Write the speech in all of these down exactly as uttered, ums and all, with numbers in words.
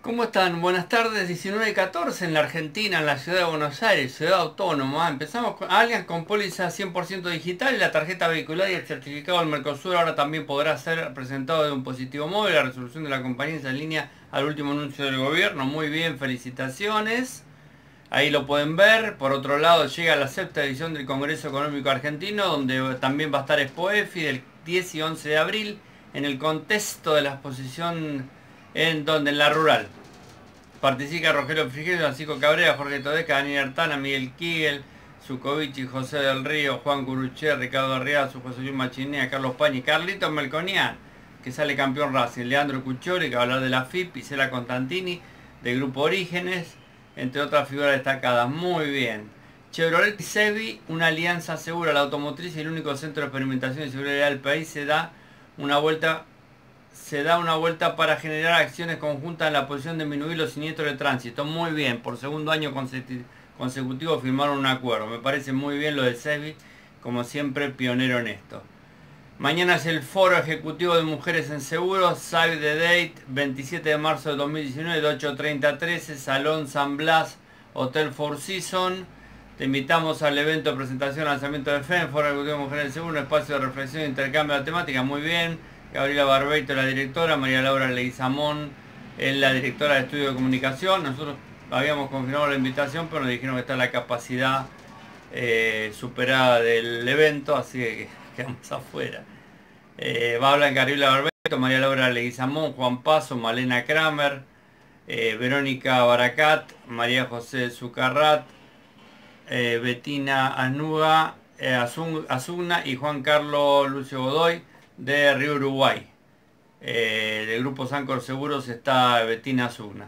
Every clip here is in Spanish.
¿Cómo están? Buenas tardes, diecinueve y catorce en la Argentina, en la ciudad de Buenos Aires, ciudad autónoma. Empezamos con alias con póliza cien por ciento digital, la tarjeta vehicular y el certificado del Mercosur ahora también podrá ser presentado de un dispositivo móvil. La resolución de la compañía en línea al último anuncio del gobierno. Muy bien, felicitaciones. Ahí lo pueden ver. Por otro lado, llega la sexta edición del Congreso Económico Argentino, donde también va a estar Expoefi del diez y once de abril, en el contexto de la exposición en donde en la rural. Participa Rogelio Frigerio, Francisco Cabrera, Jorge Todeca, Daniel Artana, Miguel Kigel, Zukovici, José del Río, Juan Curuché, Ricardo Arriazu, José Luis Machinea, Carlos Pañi, Carlitos Melconian, que sale campeón Racing, Leandro Cuccioli, que va a hablar de la F I P, Isela Constantini, del Grupo Orígenes, entre otras figuras destacadas. Muy bien. Chevrolet y Sebi, una alianza segura, la automotriz y el único centro de experimentación y seguridad del país, se da una vuelta se da una vuelta para generar acciones conjuntas en la posición de disminuir los siniestros de tránsito. Muy bien, por segundo año consecutivo firmaron un acuerdo. Me parece muy bien lo de Sebi, como siempre pionero en esto. Mañana es el Foro Ejecutivo de Mujeres en Seguros, Save the Date, veintisiete de marzo de dos mil diecinueve, de ocho treinta a trece, Salón San Blas, Hotel Four Seasons. Te invitamos al evento de presentación y lanzamiento de F E M, Foro Ejecutivo de Mujeres en Seguros, un espacio de reflexión e intercambio de temática. Muy bien. Gabriela Barbeito, la directora, María Laura Leguizamón, es la directora de Estudio de Comunicación. Nosotros habíamos confirmado la invitación, pero nos dijeron que está la capacidad eh, superada del evento, así que quedamos afuera. Eh, va a hablar Gabriela Barbeito, María Laura Leguizamón, Juan Paso, Malena Kramer, eh, Verónica Baracat, María José Zucarrat, eh, Betina Anuga, eh, Azugna y Juan Carlos Lucio Godoy, de Río Uruguay. Eh, del grupo Sancor Seguros está Betina Azugna.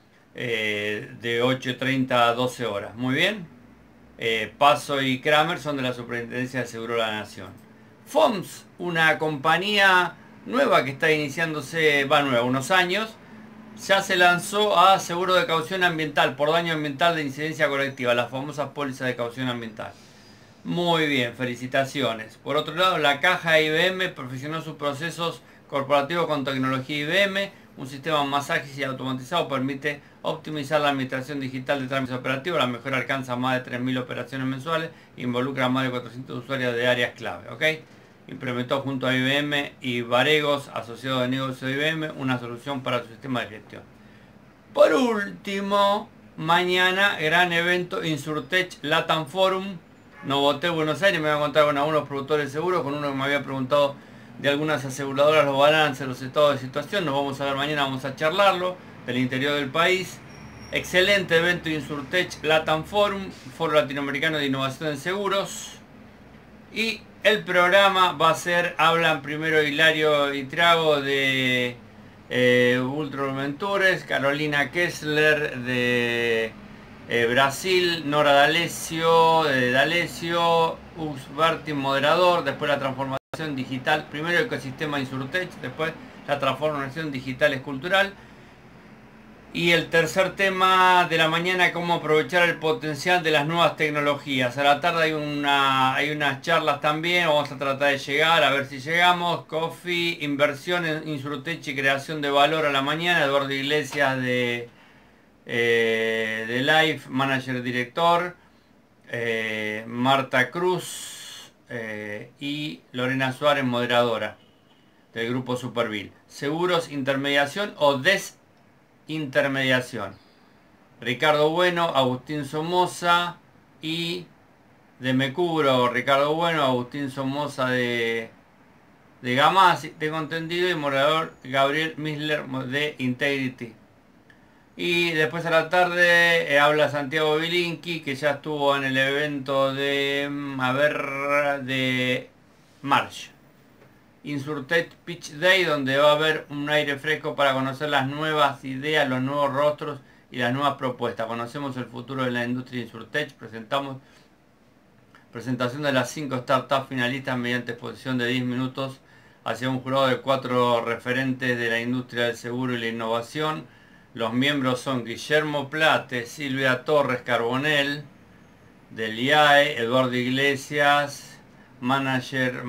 Eh, de ocho treinta a doce horas. Muy bien. Eh, Paso y Kramer son de la Superintendencia de Seguro de la Nación. F O M S, una compañía nueva que está iniciándose, va nueva, unos años, ya se lanzó a seguro de caución ambiental por daño ambiental de incidencia colectiva, las famosas pólizas de caución ambiental. Muy bien, felicitaciones. Por otro lado, la caja I B M perfeccionó sus procesos corporativos con tecnología I B M. Un sistema más ágil y automatizado permite optimizar la administración digital de trámites operativos. La mejora alcanza más de tres mil operaciones mensuales e involucra a más de cuatrocientos usuarios de áreas clave. ¿Ok? Implementó junto a I B M y Varegos, asociados de negocio de I B M, una solución para su sistema de gestión. Por último, mañana, gran evento Insurtech Latam Forum. Novotel Buenos Aires. Me voy a encontrar con algunos productores de seguros, con uno que me había preguntado de algunas aseguradoras los balances, los estados de situación. Nos vamos a ver mañana, vamos a charlarlo, del interior del país. Excelente evento Insurtech Latam Forum, Foro Latinoamericano de Innovación en Seguros. Y el programa va a ser, hablan primero Hilario Itrago de eh, Ultra Ventures, Carolina Kessler de Eh, Brasil, Nora D'Alessio, eh, D'Alessio, Ux Bertin, moderador, después la transformación digital, primero el ecosistema Insurtech, después la transformación digital es cultural. Y el tercer tema de la mañana, cómo aprovechar el potencial de las nuevas tecnologías. A la tarde hay, una, hay unas charlas también, vamos a tratar de llegar, a ver si llegamos. Coffee, inversión en Insurtech y creación de valor a la mañana, Eduardo Iglesias de... Eh, de Life, manager director, eh, Marta Cruz eh, y Lorena Suárez, moderadora del grupo Superville. Seguros, intermediación o desintermediación. Ricardo Bueno, Agustín Somoza y de Me Cubro, Ricardo Bueno, Agustín Somoza de, de Gamma, tengo entendido, y moderador Gabriel Misler de Integrity. Y después a la tarde eh, habla Santiago Bilinqui, que ya estuvo en el evento de, a ver, de March. Insurtech Pitch Day, donde va a haber un aire fresco para conocer las nuevas ideas, los nuevos rostros y las nuevas propuestas. Conocemos el futuro de la industria Insurtech, presentamos presentación de las cinco startups finalistas mediante exposición de diez minutos hacia un jurado de cuatro referentes de la industria del seguro y la innovación. Los miembros son Guillermo Plate, Silvia Torres Carbonell, del I A E, Eduardo Iglesias, manager,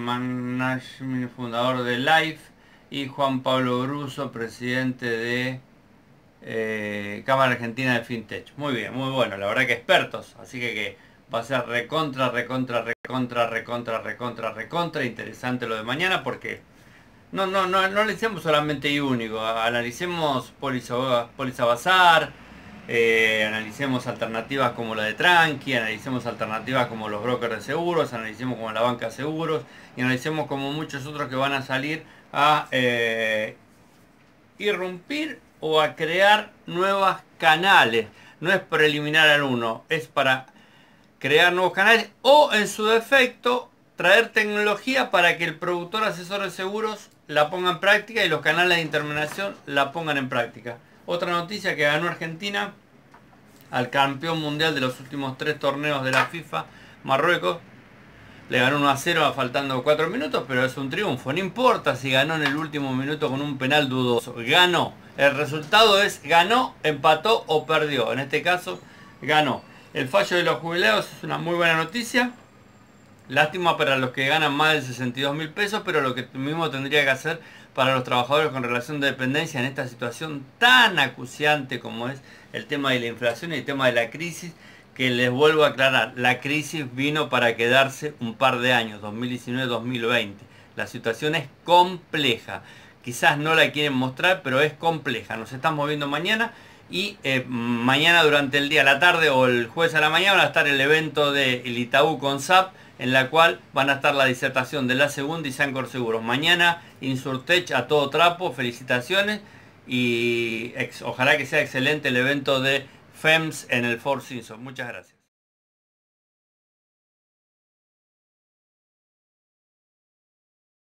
management, fundador de Life, y Juan Pablo Bruso, presidente de eh, Cámara Argentina de FinTech. Muy bien, muy bueno, la verdad que expertos, así que, que va a ser recontra, recontra, recontra, recontra, recontra, recontra interesante lo de mañana, porque no, no, no, no analicemos solamente y único, analicemos póliza, póliza bazar, eh, analicemos alternativas como la de Tranqui, analicemos alternativas como los brokers de seguros, analicemos como la banca de seguros y analicemos como muchos otros que van a salir a eh, irrumpir o a crear nuevos canales. No es para eliminar al uno, es para crear nuevos canales o en su defecto traer tecnología para que el productor asesor de seguros la ponga en práctica y los canales de intermediación la pongan en práctica. Otra noticia, que ganó Argentina al campeón mundial de los últimos tres torneos de la FIFA, Marruecos. Le ganó uno a cero faltando cuatro minutos, pero es un triunfo. No importa si ganó en el último minuto con un penal dudoso. Ganó. El resultado es ganó, empató o perdió. En este caso, ganó. El fallo de los jubilados es una muy buena noticia. Lástima para los que ganan más de sesenta y dos mil pesos, pero lo que mismo tendría que hacer para los trabajadores con relación de dependencia en esta situación tan acuciante como es el tema de la inflación y el tema de la crisis, que les vuelvo a aclarar, la crisis vino para quedarse un par de años, dos mil diecinueve dos mil veinte. La situación es compleja. Quizás no la quieren mostrar, pero es compleja. Nos estamos viendo mañana y eh, mañana durante el día, a la tarde o el jueves a la mañana va a estar el evento del Itaú con S A P, en la cual van a estar la disertación de la segunda y Sancor Seguros. Mañana Insurtech a todo trapo, felicitaciones y ex, ojalá que sea excelente el evento de F E M S en el Four Seasons. Muchas gracias.